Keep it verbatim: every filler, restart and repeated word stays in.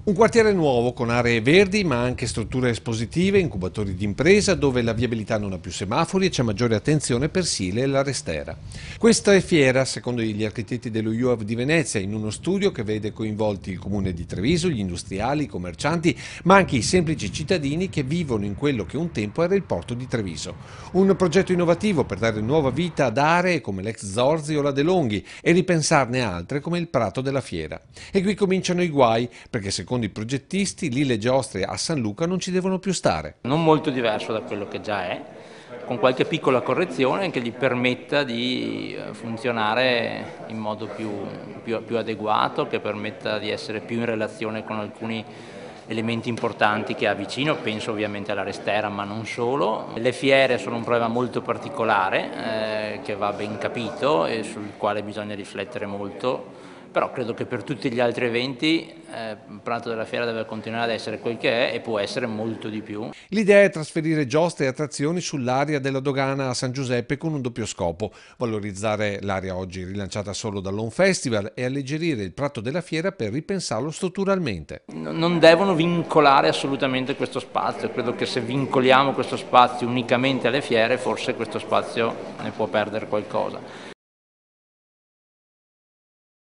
Un quartiere nuovo con aree verdi ma anche strutture espositive, incubatori di impresa dove la viabilità non ha più semafori e c'è maggiore attenzione per Sile e la Restera. Questa è fiera, secondo gli architetti dello U A V di Venezia, in uno studio che vede coinvolti il comune di Treviso, gli industriali, i commercianti, ma anche i semplici cittadini che vivono in quello che un tempo era il porto di Treviso. Un progetto innovativo per dare nuova vita ad aree come l'ex Zorzi o la De Longhi e ripensarne altre come il Prato della Fiera. E qui cominciano i guai, perché secondo Secondo i progettisti, l'Ile Giostre a San Luca non ci devono più stare. Non molto diverso da quello che già è, con qualche piccola correzione che gli permetta di funzionare in modo più, più, più adeguato, che permetta di essere più in relazione con alcuni elementi importanti che ha vicino, penso ovviamente alla Restera ma non solo. Le fiere sono un problema molto particolare eh, che va ben capito e sul quale bisogna riflettere molto. Però credo che per tutti gli altri eventi eh, Prato della Fiera deve continuare ad essere quel che è e può essere molto di più. L'idea è trasferire giostre e attrazioni sull'area della dogana a San Giuseppe con un doppio scopo: valorizzare l'area oggi rilanciata solo dall'Home Festival e alleggerire il Prato della Fiera per ripensarlo strutturalmente. Non devono vincolare assolutamente questo spazio, credo che se vincoliamo questo spazio unicamente alle fiere forse questo spazio ne può perdere qualcosa.